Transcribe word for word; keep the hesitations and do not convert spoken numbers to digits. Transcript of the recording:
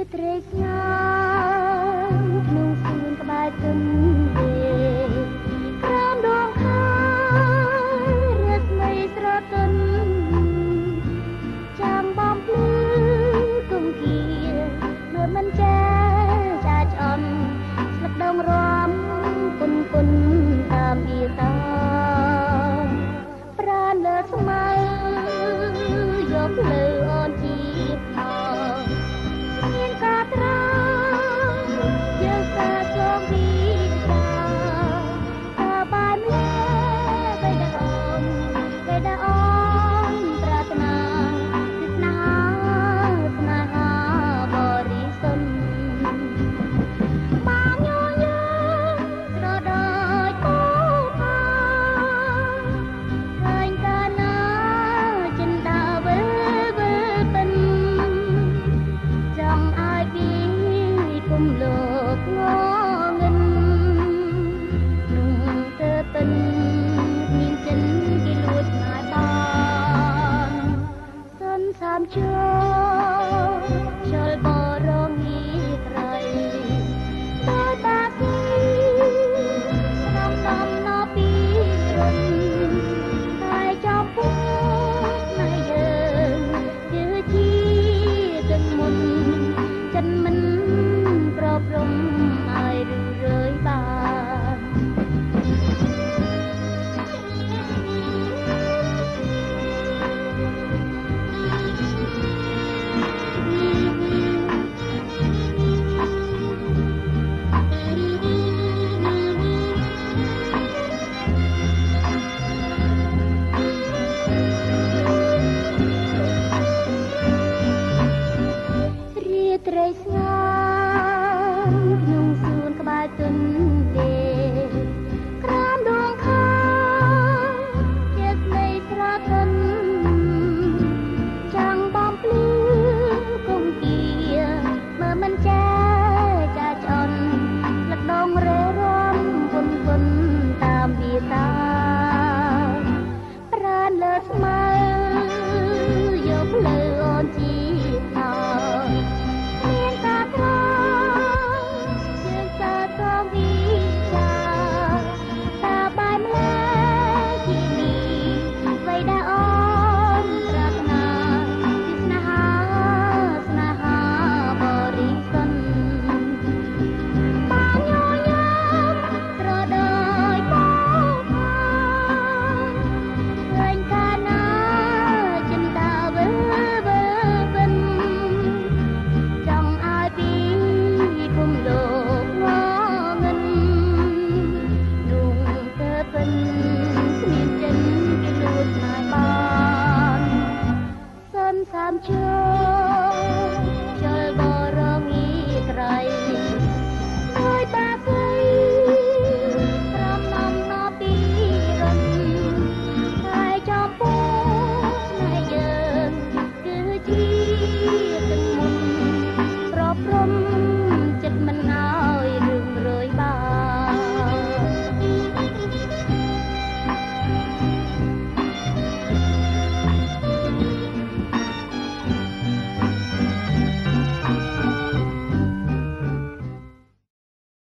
ត្រីស្ងោក្នុងសួនក្បែរទន្លេក្រោមដងខែរស្មីស្រទន់ចាំបំភ្លឺគង្គៀមើលមិនចាចាឆ្អន់ស្លឹកដងរំពុនពុនតាមអៀតាប្រាណលើស្មៅយកលើអូនជាថោមានកាត្រាយើងសាចងពីតាតាបានលេបេដអូនបេដអូនប្រាថ្នាគឺស្នេហាស្នេហាបរិសុទ្ធបានញញឹមស្រដោយគូផាឃើញកាលណាចិនដាវិលវិលពិនចង់ឲ្យពីគុំលោកងងឹននោះទៅពិនមានចិនគេលួចស្នេហ៍បានសិនសាមជោជលបរងីក្រៃដោយបាស៊ីក្នុងដំណោពីរុនតែចំពោះស្នេហ៍យើងគឺជាទឹកមុនចិនមិនប្រព្រំឲ្យរឿរឿយបានរាត្រីស្ង